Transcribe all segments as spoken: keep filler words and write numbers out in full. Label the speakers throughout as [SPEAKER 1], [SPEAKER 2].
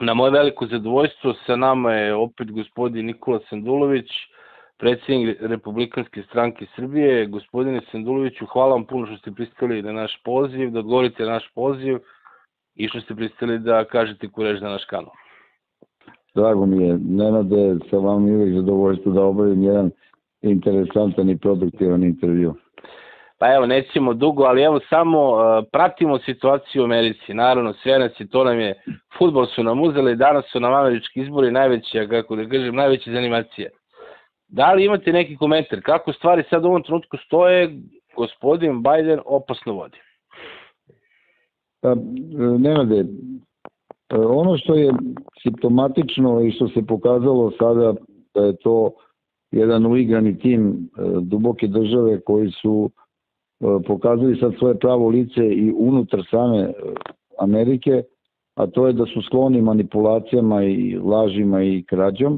[SPEAKER 1] Na moje veliko zadovoljstvo sa nama je opet gospodin Nikola Sandulović, predsjednik Republikanske stranke Srbije. Gospodine Sanduloviću, hvala vam puno što ste pristali na naš poziv, da odgovorite na naš poziv i što ste pristali da kažete koju reč na naš kanal.
[SPEAKER 2] Drago mi je, Nenade, sa vama je uvijek zadovoljstvo da obavim jedan interesantan i produktivan intervju.
[SPEAKER 1] Pa evo, nećemo dugo, ali evo samo uh, pratimo situaciju u Americi. Naravno, sve nas je, to nam je, fudbal su nam uzeli, danas su nam američki izbori najveća, kako da kažem, najveća zanimacija. Da li imate neki komentar? Kako stvari sad u ovom trenutku stoje, gospodin Biden opasno vodi?
[SPEAKER 2] Pa, Nenade, ono što je simptomatično i što se pokazalo sada da je to jedan uigrani tim duboke države koji su pokazali sad svoje pravo lice i unutar same Amerike, a to je da su skloni manipulacijama i lažima i krađom.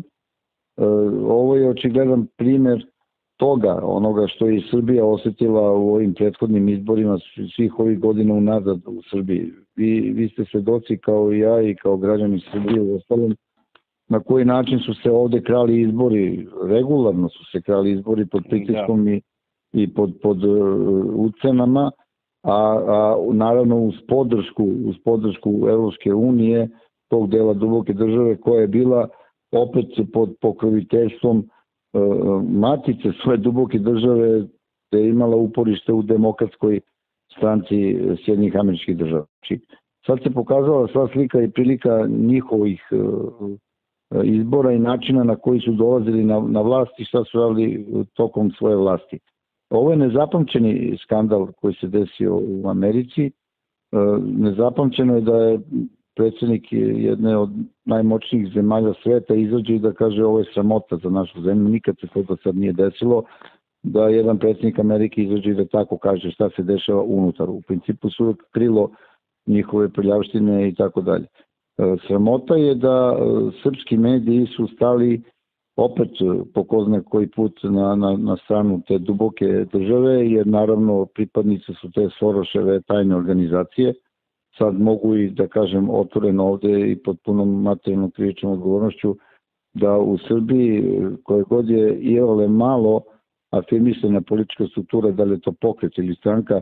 [SPEAKER 2] Ovo je očigledan primjer toga, onoga što je i Srbija osjetila u ovim prethodnim izborima svih ovih godina unazad u Srbiji. Vi, vi ste svedoci kao i ja i kao građani Srbije u ostalom na koji način su se ovde krali izbori, regularno su se krali izbori pod pritiskom da. i i pod, pod ucenama, a, a naravno uz podršku, uz podršku Evropske unije, tog dela duboke države koja je bila opet pod pokroviteljstvom e, matice svoje duboke države, da je imala uporište u demokratskoj stranci Sjedinjenih Američkih Država. Sad se pokazala sva slika i prilika njihovih e, izbora i načina na koji su dolazili na, na vlast i šta su radili tokom svoje vlasti. Ovo je nezapamćeni skandal koji se desio u Americi. Nezapamćeno je da je predsjednik jedne od najmoćnijih zemalja sveta izađe i da kaže ovo je sramota za našu zemlju. Nikad se to do sad nije desilo da jedan predsjednik Amerike izađe i da tako kaže šta se dešava unutar. U principu su krilo njihove prljavštine i tako dalje. Sramota je da srpski mediji su stali opet po ko zna koji put na, na, na stranu te duboke države, jer naravno pripadnice su te Soroševe tajne organizacije. Sad mogu i da kažem otvoreno ovde i pod punom materijalnom krivičnom odgovornošću da u Srbiji koje god je iole malo afirmisana politička struktura, da li je to pokret ili stranka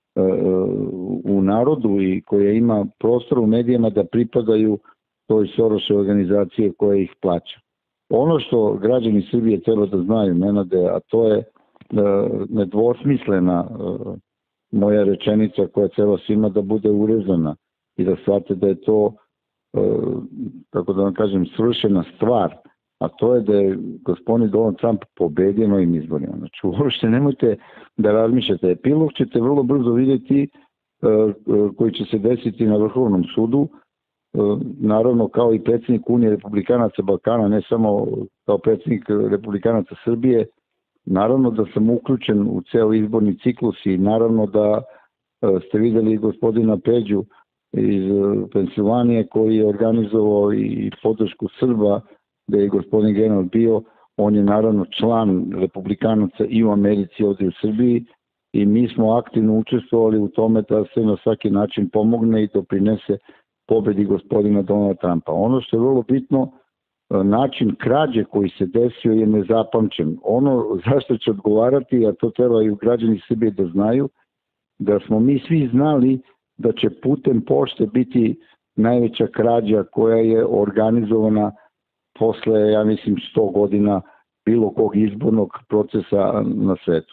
[SPEAKER 2] u narodu i koja ima prostor u medijima da pripadaju toj Soroševe organizacije koja ih plaća. Ono što građani Srbije treba da znaju, Nenade, a to je nedvosmislena moja rečenica koja treba svima da bude urezana i da shvate da je to, kako da vam kažem, svršena stvar, a to je da je gospodin Donald Trump pobedio na ovim izborima. Znači, uopšte nemojte da razmišljate. Epilog ćete vrlo brzo vidjeti koji će se desiti na Vrhovnom sudu, naravno kao i predsjednik Unije Republikanaca Balkana, ne samo kao predsjednik Republikanaca Srbije, naravno da sam uključen u ceo izborni ciklus i naravno da ste videli gospodina Peđu iz Pensilvanije koji je organizovao i podršku Srba, da je gospodin general bio, on je naravno član Republikanaca i u Americi ovdje u Srbiji i mi smo aktivno učestvovali u tome da se na svaki način pomogne i doprinese pobedi gospodina Donalda Trumpa. Ono što je vrlo bitno, način krađe koji se desio je nezapamćen. Ono zašto će odgovarati, a to trebaju građani Srbije da znaju, da smo mi svi znali da će putem pošte biti najveća krađa koja je organizovana posle, ja mislim, sto godina bilo kog izbornog procesa na svetu.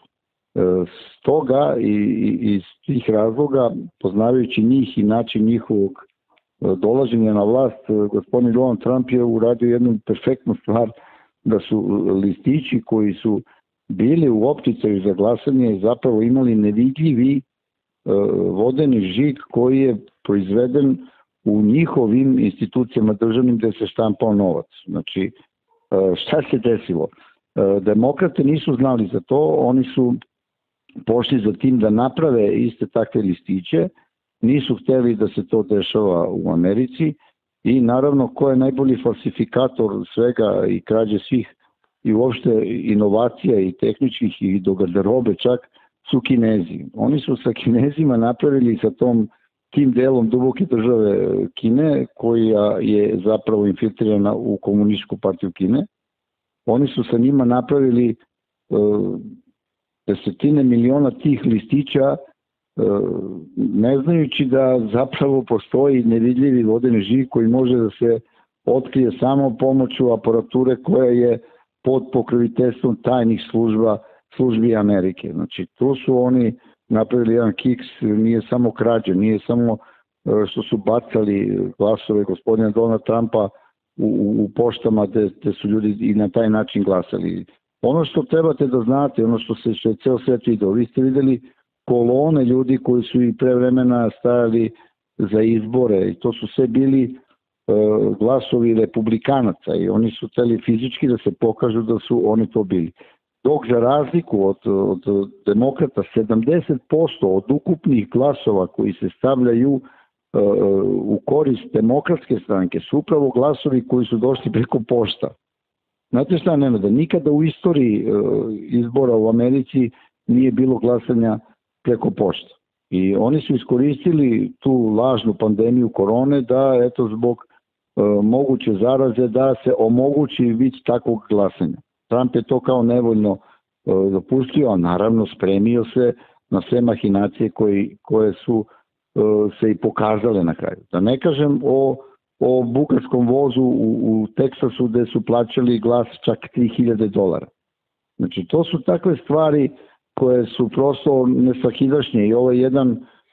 [SPEAKER 2] Stoga i iz tih razloga, poznavajući njih i način njihovog dolaženja na vlast, gospodin Donald Trump je uradio jednu perfektnu stvar, da su listići koji su bili u opticaju za glasanje zapravo imali nevidljivi vodeni žig koji je proizveden u njihovim institucijama državnim gde se štampao novac. Znači, šta se desilo? Demokrate nisu znali za to, oni su pošli za tim da naprave iste takve listiće, nisu hteli da se to dešava u Americi i naravno ko je najbolji falsifikator svega i krađe svih i uopšte inovacija i tehničkih i do garderobe čak su Kinezi. Oni su sa Kinezima napravili sa tom tim delom duboke države Kine, koja je zapravo infiltrirana u komunističku partiju Kine. Oni su sa njima napravili uh, desetine miliona tih listića, ne znajući da zapravo postoji nevidljivi vodeni žig koji može da se otkrije samo pomoću aparature koja je pod pokroviteljstvom tajnih služba, službi Amerike. Znači, tu su oni napravili jedan kiks, nije samo krađe, nije samo što su bacali glasove gospodina Donalda Trumpa u, u poštama gde, gde su ljudi i na taj način glasali. Ono što trebate da znate, ono što se što je ceo svet vidio, vi ste videli kolone ljudi koji su i pre vremena stajali za izbore i to su sve bili e, glasovi republikanaca i oni su hteli fizički da se pokažu da su oni to bili. Dok za razliku od, od demokrata sedamdeset posto od ukupnih glasova koji se stavljaju e, u korist demokratske stranke su upravo glasovi koji su došli preko pošta. Znate šta, Nenada, nikada u istoriji e, izbora u Americi nije bilo glasanja preko pošta. I oni su iskoristili tu lažnu pandemiju korone da, eto, zbog e, moguće zaraze, da se omogući vid takvog glasanja. Trump je to kao nevoljno e, dopustio, a naravno spremio se na sve mahinacije koji, koje su e, se i pokazale na kraju. Da ne kažem o, o bukarskom vozu u, u Teksasu gde su plaćali glas čak tri hiljade dolara. Znači, to su takve stvari koje su prosto nesvakidašnje i ovo je jedan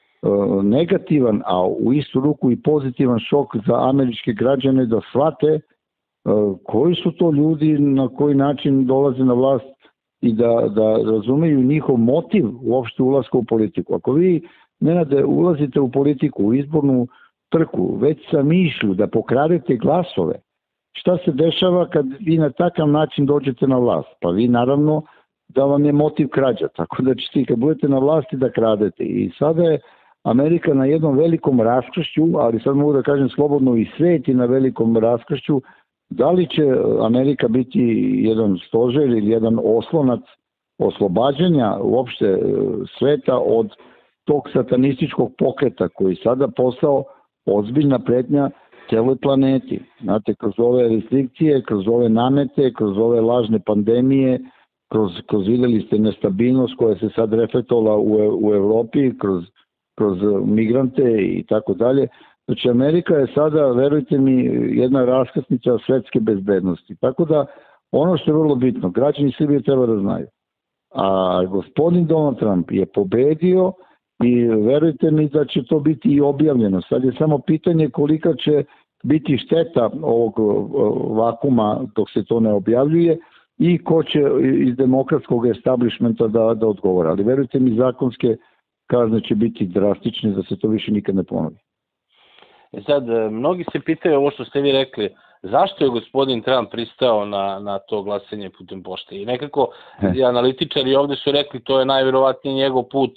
[SPEAKER 2] uh, negativan, a u istu ruku i pozitivan šok za američke građane da shvate uh, koji su to ljudi, na koji način dolaze na vlast i da, da razumeju njihov motiv uopšte ulaska u politiku. Ako vi, Nenade, ulazite u politiku, u izbornu trku, već sa mišlju da pokradete glasove, šta se dešava kad vi na takav način dođete na vlast? Pa vi naravno da vam je motiv krađa, tako da ćete kad budete na vlasti da kradete. I sada je Amerika na jednom velikom raskršću, ali sad mogu da kažem slobodno i svet je na velikom raskršću, da li će Amerika biti jedan stožer ili jedan oslonac oslobađanja uopšte sveta od tog satanističkog pokreta koji sada postao ozbiljna pretnja celoj planeti. Znate, kroz ove restrikcije, kroz ove namete, kroz ove lažne pandemije, kroz, kroz videli ste nestabilnost koja se sad reflektovala u, u Evropi, kroz, kroz migrante i tako dalje. Znači, Amerika je sada, verujte mi, jedna raskrsnica svetske bezbednosti. Tako da, ono što je vrlo bitno, građani Srbije treba da znaju. A gospodin Donald Trump je pobedio i verujte mi da će to biti i objavljeno. Sad je samo pitanje kolika će biti šteta ovog vakuma dok se to ne objavljuje i ko će iz demokratskog establishmenta da, da odgovara. Ali verujte mi, zakonske kazne će biti drastične da se to više nikad ne ponovi.
[SPEAKER 1] E sad, mnogi se pitaju ovo što ste vi rekli, zašto je gospodin Trump pristao na, na to glasanje putem pošte? I nekako i analitičari ovde su rekli to je najverovatnije njegov put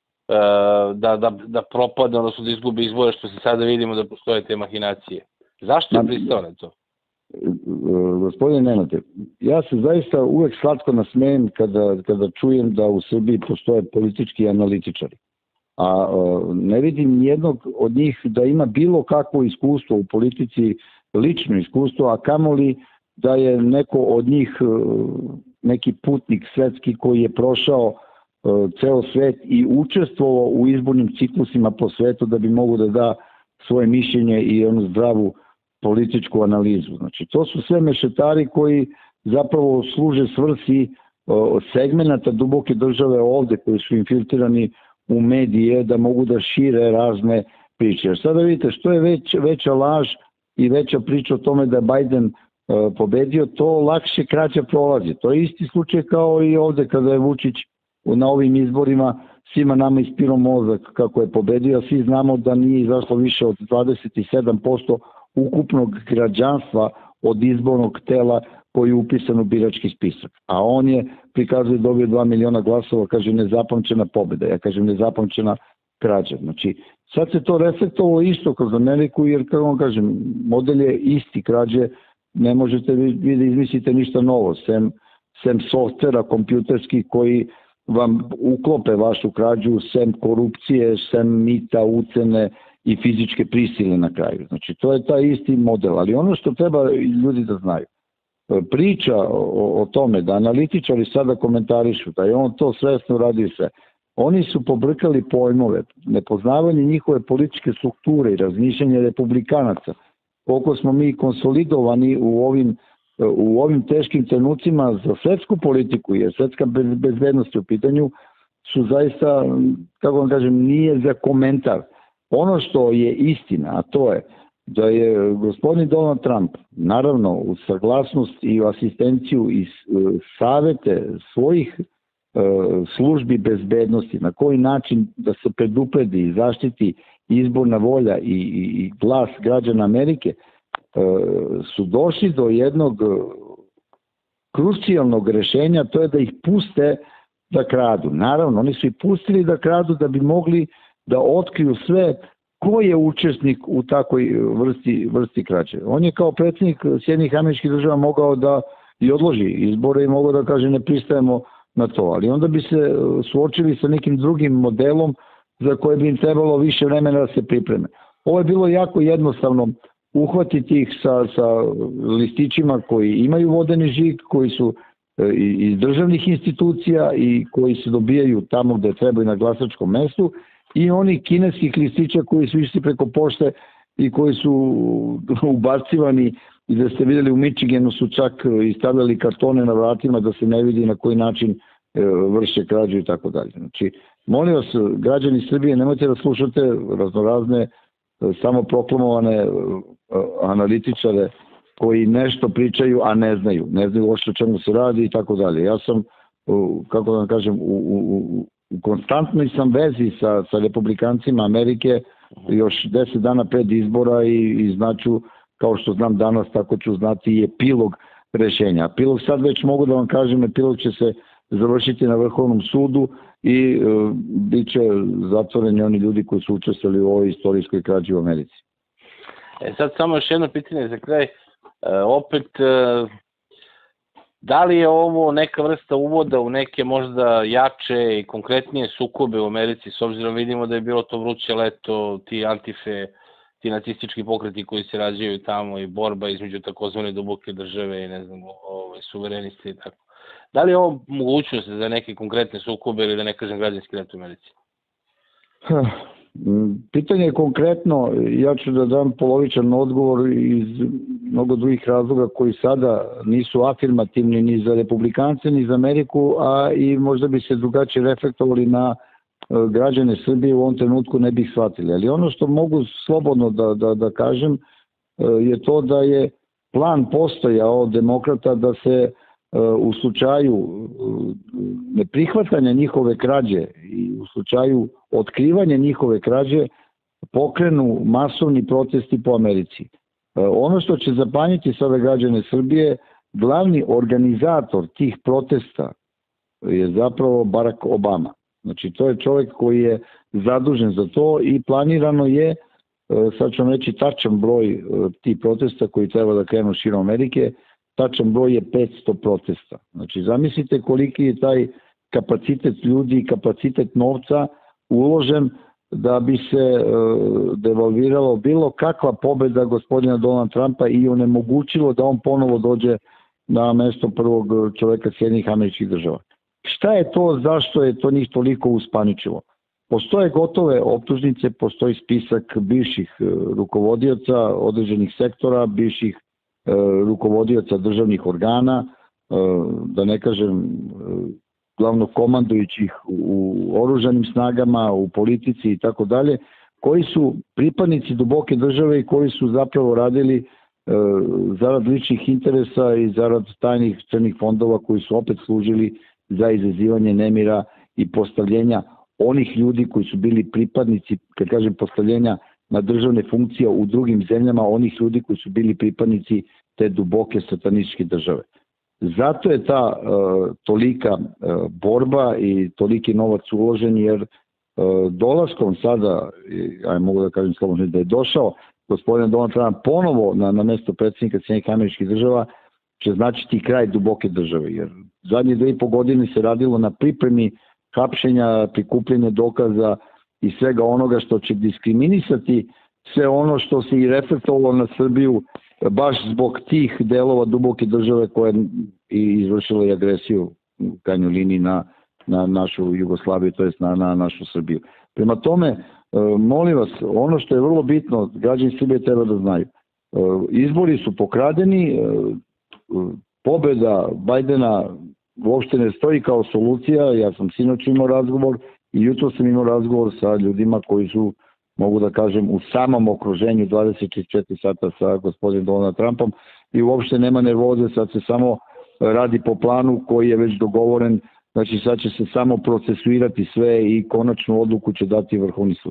[SPEAKER 1] da, da, da propadne, odnosno da izgubi izbore, što se sada vidimo da postoje te mahinacije. Zašto je pristao na to?
[SPEAKER 2] Gospodine Nenade, ja se zaista uvek slatko nasmejem kada, kada čujem da u Srbiji postoje politički analitičari. A ne vidim nijednog od njih da ima bilo kakvo iskustvo u politici, lično iskustvo, a kamoli da je neko od njih neki putnik svetski koji je prošao ceo svet i učestvovao u izbornim ciklusima po svetu da bi mogu da da svoje mišljenje i onu zdravu političku analizu. Znači, to su sve mešetari koji zapravo služe svrsi segmenata duboke države ovde koji su infiltrirani u medije da mogu da šire razne priče. Sada vidite, što je već, veća laž i veća priča o tome da je Biden e, pobedio, to lakše krađa prolazi. To je isti slučaj kao i ovde kada je Vučić na ovim izborima svima nama ispiro mozak kako je pobedio, a svi znamo da nije izašlo više od dvadeset sedam posto ukupnog građanstva od izbornog tela koji je upisan u birački spisak. A on je, prikazuje, dobio dva miliona glasova, kaže nezapamćena pobeda. Ja kažem nezapamćena krađa. Znači, sad se to reflektovalo isto kroz Ameriku, jer, kako vam kažem, model je isti krađe, ne možete vi da izmislite ništa novo, sem, sem softvera kompjuterskih koji vam uklope vašu krađu, sem korupcije, sem mita, ucene i fizičke prisile na kraju. Znači, to je taj isti model. Ali ono što treba ljudi da znaju, priča o, o tome da analitičari sada komentarišu, da je on to svesno radi sve, oni su pobrkali pojmove, nepoznavanje njihove političke strukture i razmišljanje republikanaca, koliko smo mi konsolidovani u ovim, u ovim teškim trenucima za svetsku politiku, jer svetska bezbednost u pitanju, su zaista, kako vam kažem, nije za komentar. Ono što je istina, a to je da je gospodin Donald Trump, naravno u saglasnost i u asistenciju i savete svojih službi bezbednosti, na koji način da se predupredi i zaštiti izborna volja i, i glas građana Amerike, su došli do jednog krucijalnog rešenja, to je da ih puste da kradu. Naravno, oni su ih pustili da kradu da bi mogli da otkriju sve ko je učesnik u takvoj vrsti, vrsti krađe. On je kao predsjednik Sjedinjenih Američkih Država mogao da i odloži izbore i mogao da kaže ne pristajemo na to, ali onda bi se suočili sa nekim drugim modelom za koje bi im trebalo više vremena da se pripreme. Ovo je bilo jako jednostavno uhvatiti ih sa, sa listićima koji imaju vodeni žig, koji su iz državnih institucija i koji se dobijaju tamo gde trebaju na glasačkom mestu, i oni kineskih listića koji su išli preko pošte i koji su ubacivani, i da ste videli u Michiganu su čak i stavljali kartone na vratima da se ne vidi na koji način vrše krađu i tako dalje. Znači, molim vas, građani Srbije, nemojte da slušate raznorazne samoproklamovane analitičare koji nešto pričaju, a ne znaju. Ne znaju o čemu se radi i tako dalje. Ja sam, kako da vam kažem, u, u, u konstantnoj sam vezi sa, sa republikancima Amerike još deset dana pred izbora i, i znaću, kao što znam danas, tako ću znati i epilog rešenja. Epilog sad već mogu da vam kažem, epilog će se završiti na Vrhovnom sudu i e, bit će zatvoreni oni ljudi koji su učestvovali u ovoj istorijskoj krađi u Americi.
[SPEAKER 1] E sad samo još jedno pitanje za kraj. E, opet, e, da li je ovo neka vrsta uvoda u neke možda jače i konkretnije sukobe u Americi, s obzirom vidimo da je bilo to vruće leto, ti antife, ti nacistički pokreti koji se rađaju tamo i borba između takozvane duboke države i ne znam, ovaj, suverenisti i tako. Da li je ovo mogućnost za neke konkretne sukobe ili da ne kažem građanski rat u Americi?
[SPEAKER 2] Pitanje je konkretno, ja ću da dam polovičan odgovor iz mnogo drugih razloga koji sada nisu afirmativni ni za republikance ni za Ameriku, a i možda bi se drugačije reflektovali na građane Srbije, u ovom trenutku ne bih shvatili. Ali ono što mogu slobodno da, da, da kažem je to da je plan postojao demokrata da se u slučaju neprihvatanja njihove krađe i u slučaju otkrivanja njihove krađe pokrenu masovni protesti po Americi. Ono što će zapanjiti sada građane Srbije, glavni organizator tih protesta je zapravo Barack Obama. Znači, to je čovjek koji je zadužen za to i planirano je, sad ću vam reći tačan broj tih protesta koji treba da krenu širom Amerike, tačan broj je petsto protesta. Znači, zamislite koliki je taj kapacitet ljudi i kapacitet novca uložen da bi se devalviralo bilo kakva pobeda gospodina Donalda Trumpa i onemogućilo da on ponovo dođe na mesto prvog čoveka Sjedinjenih Američkih Država. Šta je to, zašto je to njih toliko uspaničilo? Postoje gotove optužnice, postoji spisak bivših rukovodioca određenih sektora, bivših rukovodioca državnih organa, da ne kažem glavnokomandujućih u oružanim snagama, u politici i tako dalje, koji su pripadnici duboke države i koji su zapravo radili zarad ličnih interesa i zarad tajnih crnih fondova koji su opet služili za izazivanje nemira i postavljenja onih ljudi koji su bili pripadnici, kad kažem postavljenja na državne funkcije u drugim zemljama, onih ljudi koji su bili pripadnici te duboke satanističke države. Zato je ta uh, tolika uh, borba i toliki novac uložen, jer uh, dolaskom sada, ja mogu da kažem slobodno da je došao gospodin Donald Trump ponovo na, na mesto predsjednika Sjedinjenih Američkih Država, će značiti kraj duboke države, jer zadnje dve i po godine se radilo na pripremi hapšenja, prikupljenja dokaza i svega onoga što će diskriminisati sve ono što se i reflektovalo na Srbiju baš zbog tih delova duboke države koje i izvršila i agresiju u krajnjoj liniji na, na našu Jugoslaviju, to jest na, na našu Srbiju. Prema tome, molim vas, ono što je vrlo bitno, građani Srbije treba da znaju, izbori su pokradeni, pobeda Bajdena uopšte ne stoji kao solucija. Ja sam sinoć imao razgovor i jutro sam imao razgovor sa ljudima koji su, mogu da kažem, u samom okruženju dvadeset četiri sata sa gospodinom Donaldom Trumpom i uopšte nema nervoze, sad se samo radi po planu koji je već dogovoren, znači sad će se samo procesuirati sve i konačnu odluku će dati Vrhovni sud.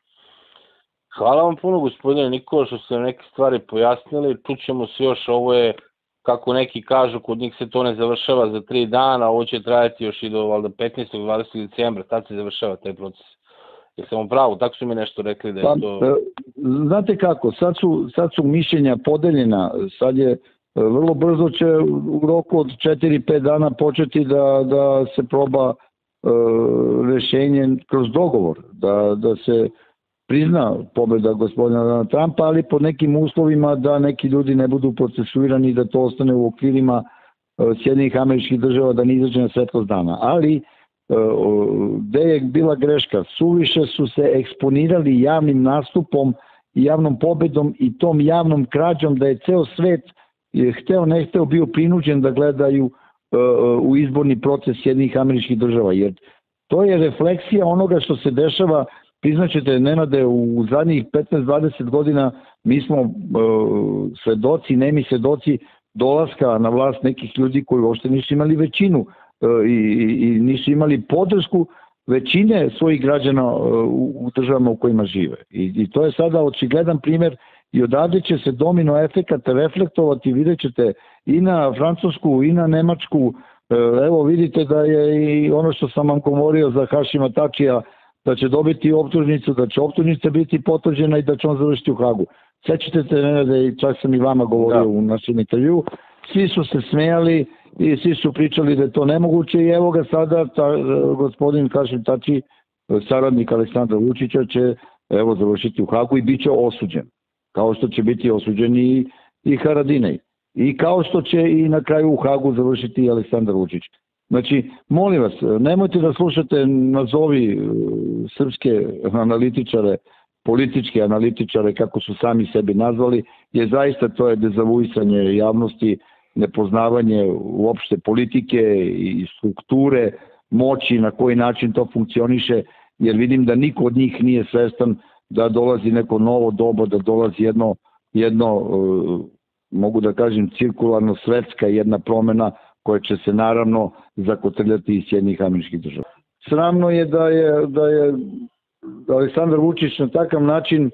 [SPEAKER 1] Hvala vam puno, gospodine Nikola, što ste neke stvari pojasnili. Čućemo se još, ovo je, kako neki kažu, kod njih se to ne završava za tri dana, ovo će trajati još i do valjda petnaestog dvadesetog decembra, tad se završava taj proces. Jesam u pravu, tako su mi nešto rekli da je
[SPEAKER 2] pa,
[SPEAKER 1] to...
[SPEAKER 2] Znate kako, sad su, sad su mišljenja podeljena, sad je vrlo brzo će u roku od četiri pet dana početi da, da se proba e, rešenje kroz dogovor, da, da se prizna pobeda gospodina Trumpa, ali pod nekim uslovima da neki ljudi ne budu procesuirani i da to ostane u okvirima Sjedinjenih Američkih Država, da ne izađe na svetlost dana. Ali gde je bila greška? Suviše su se eksponirali javnim nastupom i javnom pobedom i tom javnom krađom da je ceo svet je hteo ne hteo bio prinuđen da gledaju u izborni proces Sjedinjenih Američkih Država, jer to je refleksija onoga što se dešava. Priznaćete, Nenade, u zadnjih petnaest dvadeset godina mi smo uh, svedoci, nemi svedoci dolaska na vlast nekih ljudi koji uopšte nisu imali većinu uh, i, i nisu imali podršku većine svojih građana uh, u državama u kojima žive. I, I to je sada očigledan primer i odavde će se domino efekat reflektovati, vidjet ćete i na Francusku i na Nemačku. Uh, evo vidite da je i ono što sam vam govorio za Hašima Tačija, da će dobiti optužnicu, da će optužnica biti potvrđena i da će on završiti u Hagu. Sećate te, Nenade, i čak sam i vama govorio da. U našem intervju, svi su se smejali i svi su pričali da je to nemoguće i evo ga sada ta, gospodin Hašim Tači, saradnik Aleksandra Vučića, će evo završiti u Hagu i bit će osuđen. Kao što će biti osuđen i, i Haradinaj. I kao što će i na kraju u Hagu završiti i Aleksandar Vučić. Znači, molim vas, nemojte da slušate nazovi srpske analitičare, političke analitičare, kako su sami sebi nazvali, jer zaista to je dezavuisanje javnosti, nepoznavanje uopšte politike i strukture, moći, na koji način to funkcioniše, jer vidim da niko od njih nije svestan da dolazi neko novo doba, da dolazi jedno, jedno mogu da kažem, cirkularno svetska jedna promena koja će se naravno zakotrljati iz Sjedinjenih Američkih Država. Sramno je da je, da je Aleksandar Vučić na takav način e,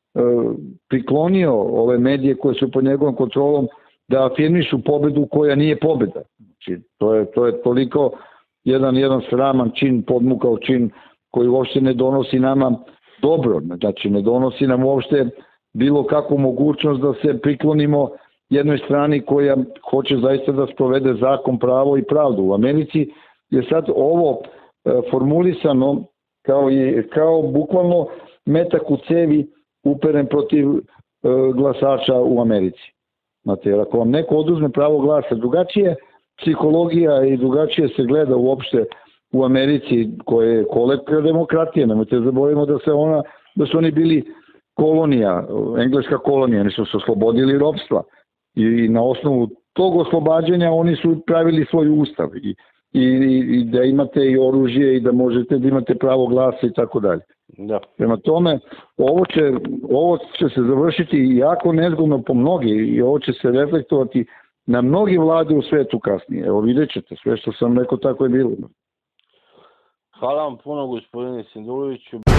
[SPEAKER 2] priklonio ove medije koje su pod njegovom kontrolom da afirmišu pobedu koja nije pobeda. Znači, to je, to je toliko jedan, jedan sraman čin, podmukao čin koji uopšte ne donosi nama dobro. Znači, ne donosi nam uopšte bilo kakvu mogućnost da se priklonimo jednoj strani koja hoće zaista da sprovede zakon, pravo i pravdu. U Americi je sad ovo e, formulisano kao, je, kao bukvalno metak u cevi uperen protiv e, glasača u Americi. Znate, jer ako vam neko oduzme pravo glasa, drugačije psihologija i drugačije se gleda uopšte u Americi, koja je kolektivna demokratija. Nemojte zaboravimo da se ona, da su oni bili kolonija, engleska kolonija, oni su se oslobodili ropstva. I na osnovu tog oslobađanja oni su pravili svoj ustav i, i, i da imate i oružje i da možete da imate pravo glasa i tako dalje. Da. Prema tome, ovo će, ovo će se završiti jako nezgodno po mnogi i ovo će se reflektovati na mnogi vlade u svetu kasnije. Evo vidjet ćete, sve što sam rekao tako je bilo.
[SPEAKER 1] Hvala vam puno, gospodine Sinduloviću.